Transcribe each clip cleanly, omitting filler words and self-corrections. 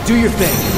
Do your thing.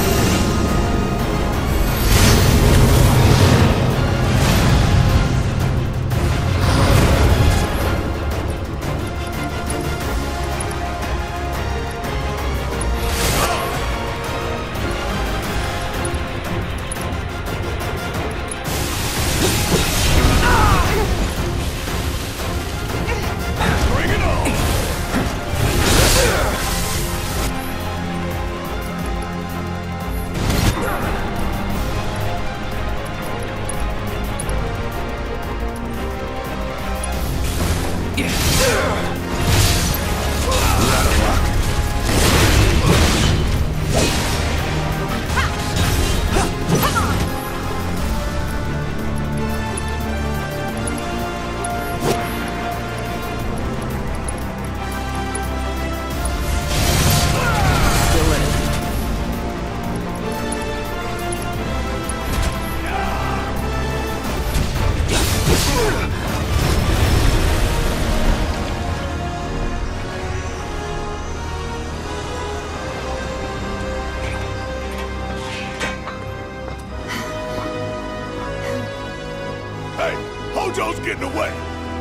Hey, Hojo's getting away!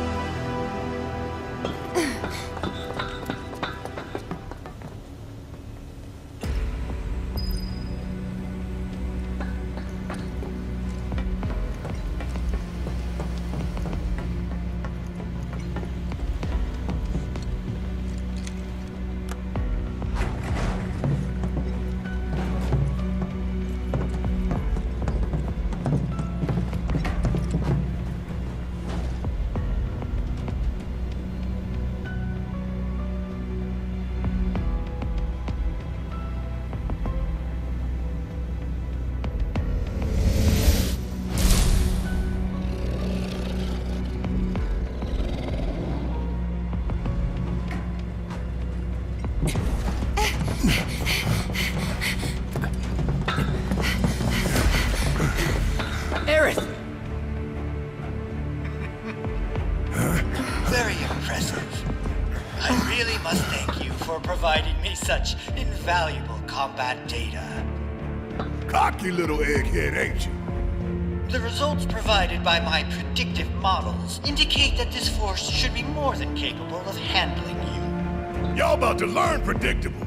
Very impressive. I really must thank you for providing me such invaluable combat data. Cocky little egghead, ain't you? The results provided by my predictive models indicate that this force should be more than capable of handling you. Y'all about to learn predictable.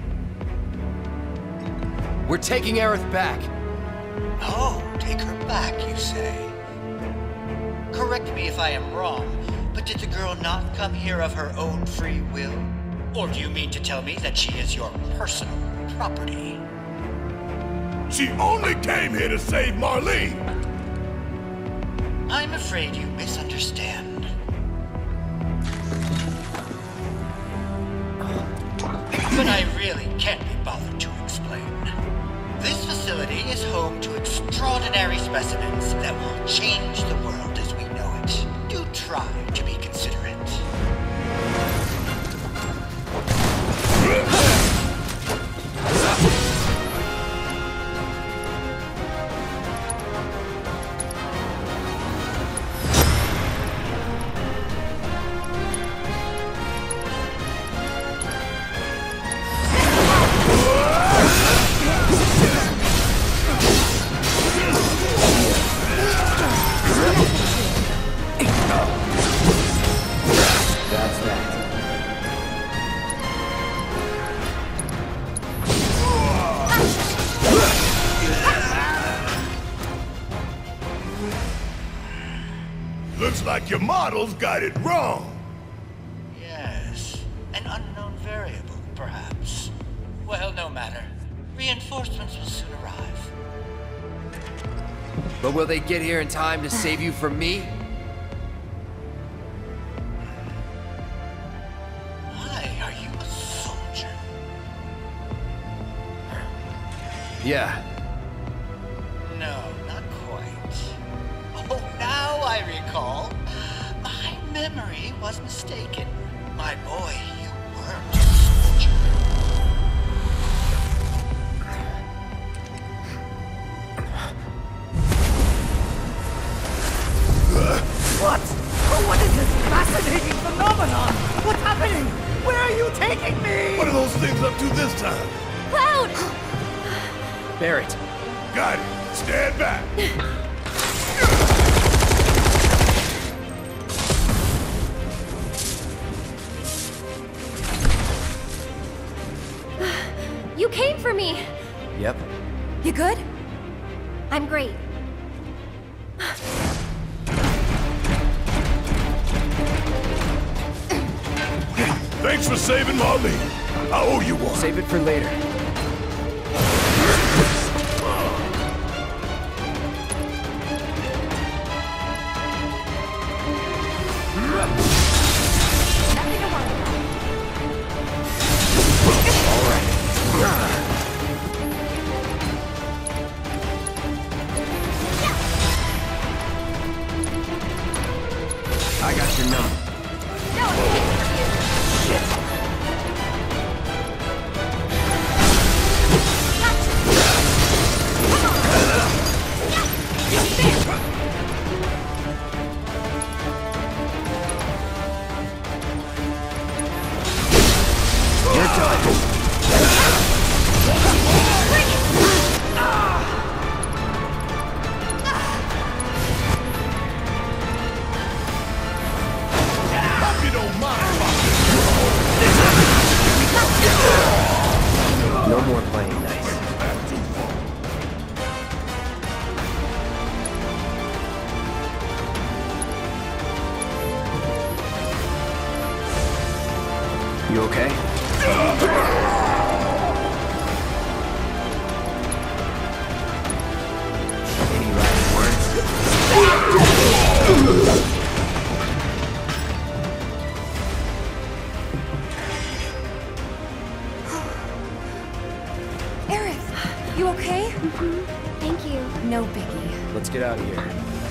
We're taking Aerith back. Oh, take her back, you say? Correct me if I am wrong, but did the girl not come here of her own free will? Or do you mean to tell me that she is your personal property? She only came here to save Marlene! I'm afraid you misunderstand. But I really can't be bothered to explain. This facility is home to extraordinary specimens that will change the world as we know it. Do try to be considerate. Looks like your models got it wrong. Yes, an unknown variable, perhaps. Well, no matter. Reinforcements will soon arrive. But will they get here in time to save you from me? Why are you a soldier? Yeah. No, not quite. Oh, now I recall. My memory was mistaken. My boy, you weren't a soldier. What? Oh, what is this fascinating phenomenon? What's happening? Where are you taking me? What are those things up to this time? Cloud! Barret. Got it. Stand back. You came for me! Yep. You good? I'm great. Thanks for saving Marlene. I owe you one. Save it for later. Nothing to worry about. All right. I got your number. No, I'm waiting for you. Shit. You're done. Hope you don't mind, No more playing nice. You okay? Any last words? Aerith, you okay? Thank you. No biggie. Let's get out of here.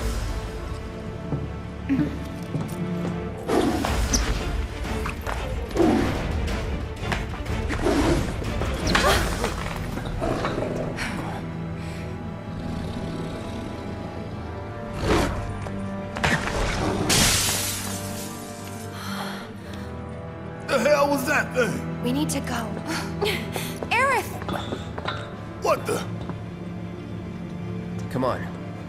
The hell was that thing? We need to go. Aerith! What the? Come on.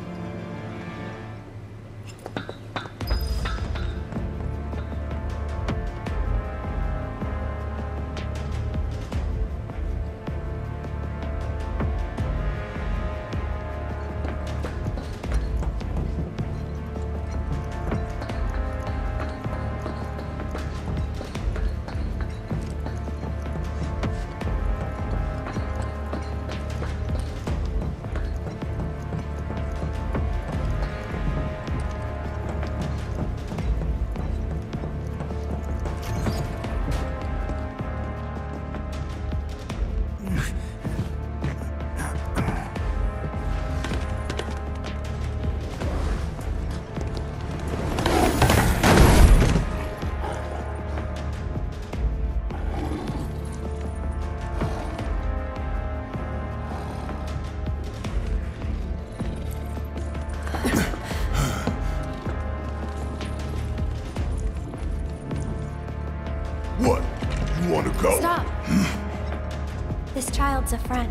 What? You want to go? Stop. This child's a friend.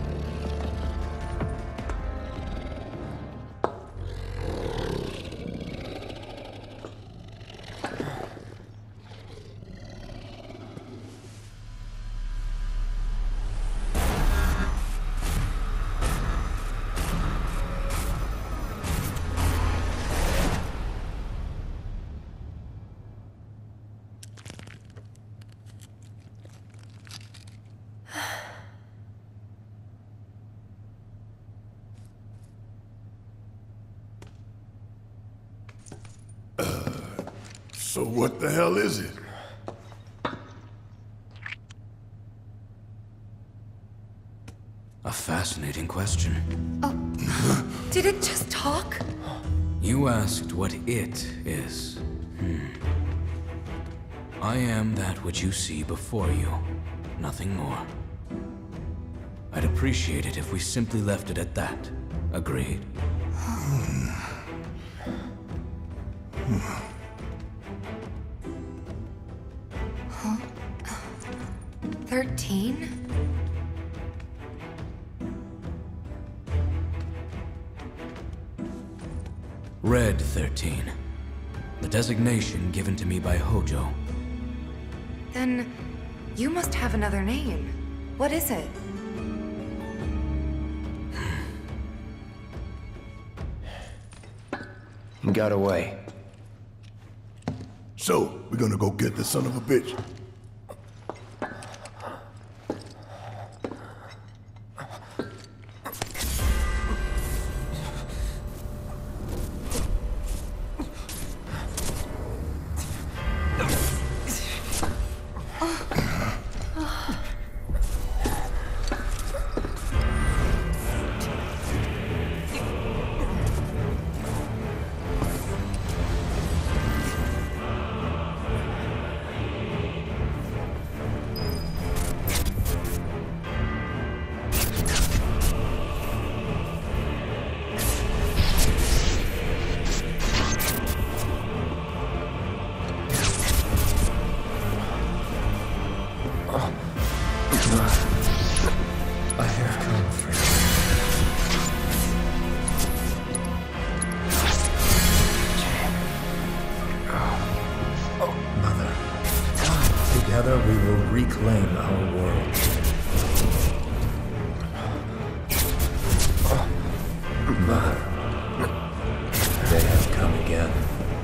So what the hell is it? A fascinating question. Did it just talk? You asked what it is. I am that which you see before you, nothing more. I'd appreciate it if we simply left it at that. Agreed? 13? Red 13. The designation given to me by Hojo. Then you must have another name. What is it? He got away. So, we're gonna go get the son of a bitch. I have come for you. Mother, together we will reclaim our world. Mother, they have come again.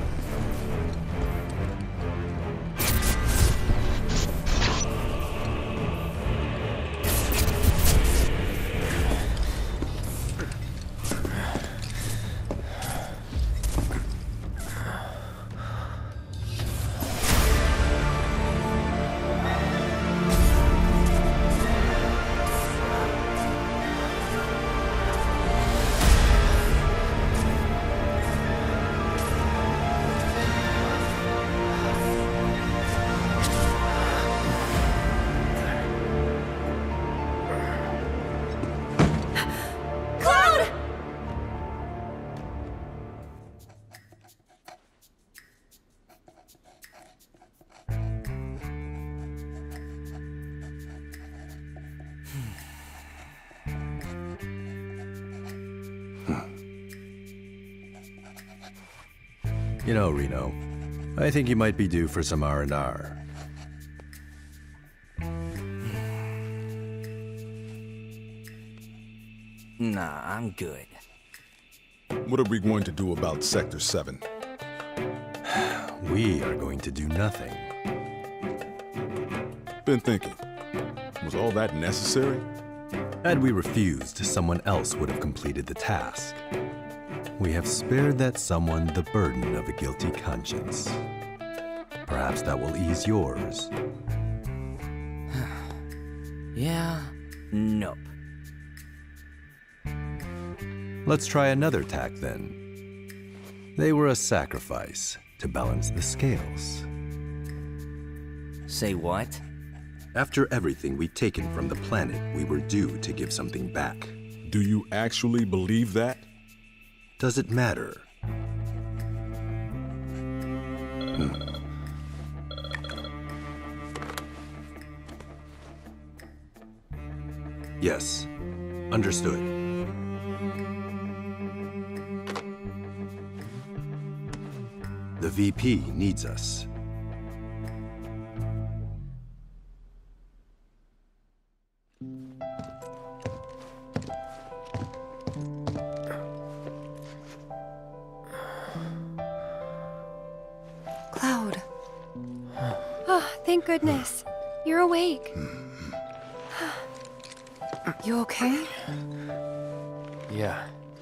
You know, Reno, I think you might be due for some R&R. Nah, I'm good. What are we going to do about Sector 7? We are going to do nothing. Been thinking, was all that necessary? Had we refused, someone else would have completed the task. We have spared that someone the burden of a guilty conscience. Perhaps that will ease yours. Yeah, nope. Let's try another tack then. They were a sacrifice to balance the scales. Say what? After everything we'd taken from the planet, we were due to give something back. Do you actually believe that? Does it matter? Yes, understood. The VP needs us. Cloud. Oh, thank goodness. You're awake. You okay? Yeah.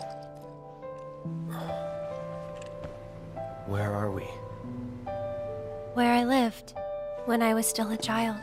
Where are we? Where I lived when I was still a child.